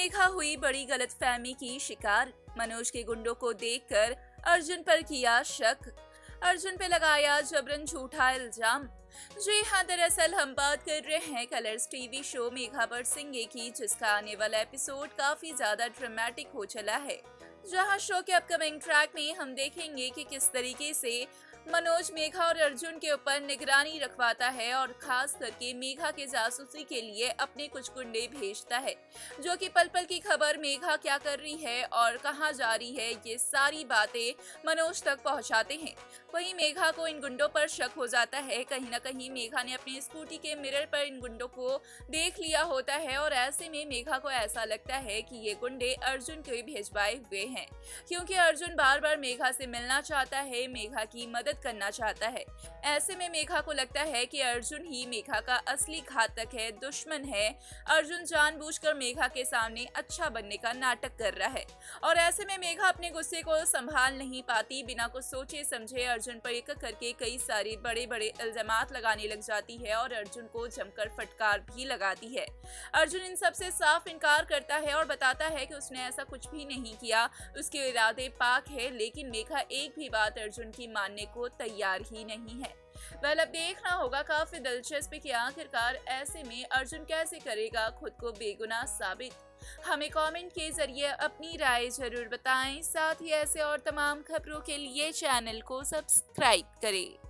मेघा हुई बड़ी गलतफहमी की शिकार। मनोज के गुंडों को देखकर अर्जुन पर किया शक। अर्जुन पे लगाया जबरन झूठा इल्जाम। जी हाँ, दरअसल हम बात कर रहे हैं Colors TV show Megha Barsenge की, जिसका आने वाला एपिसोड काफी ज्यादा ड्रामेटिक हो चला है। जहां शो के अपकमिंग ट्रैक में हम देखेंगे कि किस तरीके से मनोज मेघा और अर्जुन के ऊपर निगरानी रखवाता है और खास करके मेघा के जासूसी के लिए अपने कुछ गुंडे भेजता है, जो कि पल पल की खबर मेघा क्या कर रही है और कहां जा रही है, ये सारी बातें मनोज तक पहुंचाते हैं। वहीं मेघा को इन गुंडों पर शक हो जाता है। कहीं ना कहीं मेघा ने अपनी स्कूटी के मिरर पर इन गुंडों को देख लिया होता है और ऐसे में मेघा को ऐसा लगता है कि ये गुंडे अर्जुन को भेजवाए हुए हैं, क्योंकि अर्जुन बार बार मेघा से मिलना चाहता है, मेघा की मदद करना चाहता है। ऐसे में मेघा को लगता है कि अर्जुन ही मेघा का असली घातक है, दुश्मन है। अर्जुन जानबूझकर मेघा के सामने अच्छा बनने का नाटक कर रहा है और ऐसे में मेघा अपने गुस्से को संभाल नहीं पाती। बिना कुछ सोचे समझे अर्जुन पर एक करके कई सारे बड़े बड़े इल्जामात लगाने लग जाती है और अर्जुन को जमकर फटकार भी लगाती है। अर्जुन इन सब से साफ इनकार करता है और बताता है कि उसने ऐसा कुछ भी नहीं किया, उसके इरादे पाक है। लेकिन मेघा एक भी बात अर्जुन की मानने को तैयार ही नहीं है। वेल, अब देखना होगा काफी दिलचस्प कि आखिरकार ऐसे में अर्जुन कैसे करेगा खुद को बेगुनाह साबित। हमें कमेंट के जरिए अपनी राय जरूर बताएं। साथ ही ऐसे और तमाम खबरों के लिए चैनल को सब्सक्राइब करें।